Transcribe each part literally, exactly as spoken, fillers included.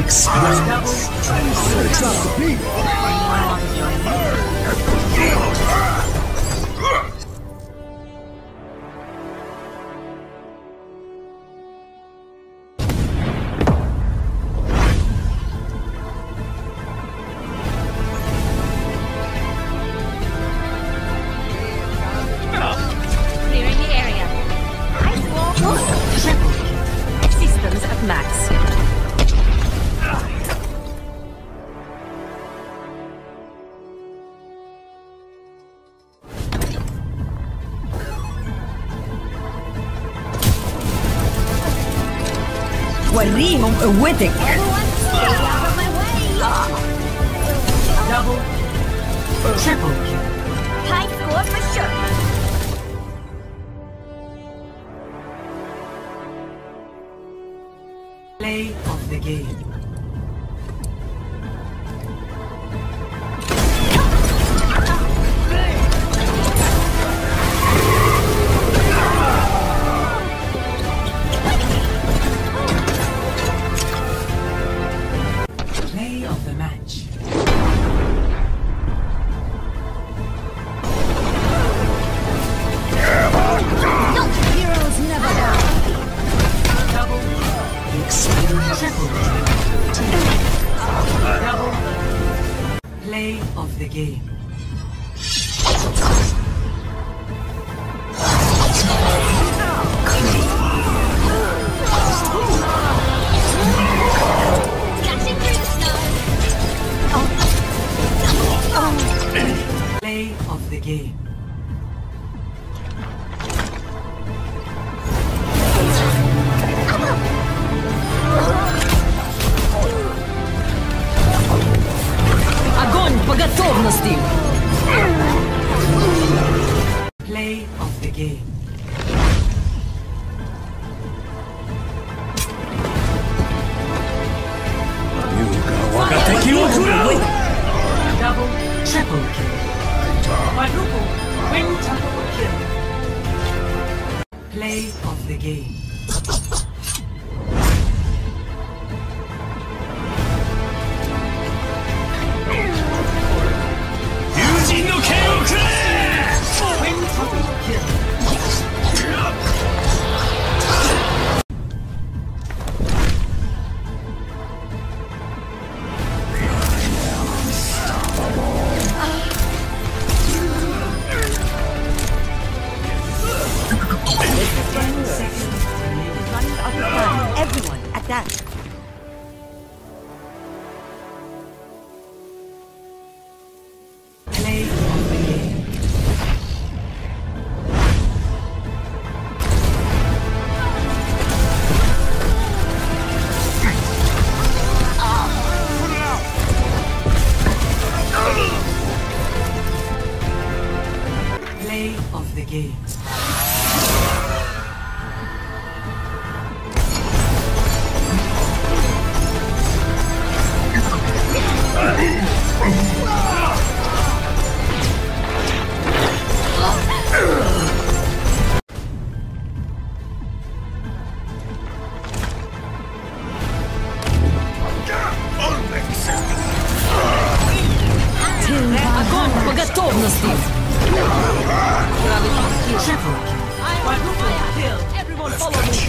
Experience. Clearing the area. Ice wall. Systems at max. وريهم قوتك. Everyone stay out of my way. Double. Triple kill. High score for sure. Play of the game. Play of the match. Heroes never die. Double. Experience. Triple kill. Double. Play of the game. Dashing through the snow. Play of the game. Огонь по готовности. Play of the game. Double, triple kill. Quadruple, quintuple kill. Play of the game. Quintuple kill. Ten seconds remaining. Running out of time. Everyone at that. Play of the game. Play of the game. Огонь по готовности. Triple kill. Quadruple kill. Everyone follow me.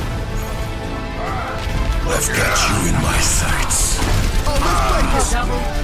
I've got you in my sights. Double